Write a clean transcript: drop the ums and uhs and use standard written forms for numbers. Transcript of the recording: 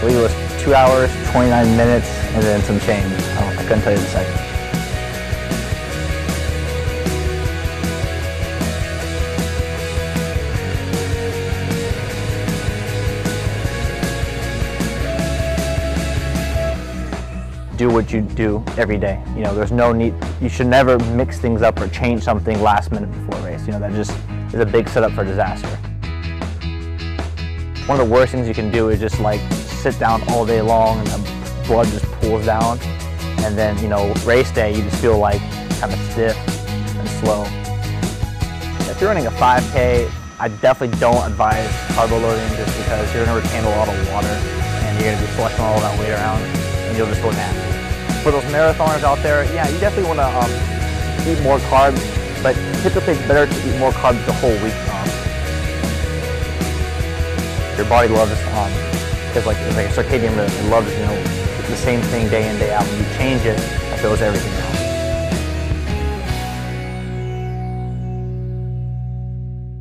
believe it was 2 hours, 29 minutes, and then some change. I couldn't tell you the second. Do what you do every day. You know, there's no need, you should never mix things up or change something last minute before a race. You know, that just is a big setup for disaster. One of the worst things you can do is just like sit down all day long and the blood just pools down. And then, you know, race day, you just feel like kind of stiff and slow. If you're running a 5K, I definitely don't advise carbo loading just because you're gonna retain a lot of water and you're gonna be flushing all that weight around and you'll just go nasty. For those marathoners out there, yeah, you definitely want to eat more carbs, but typically it's better to eat more carbs the whole week. Your body loves it's like a circadian rhythm. It loves, you know, the same thing day in, day out. When you change it, it throws everything out.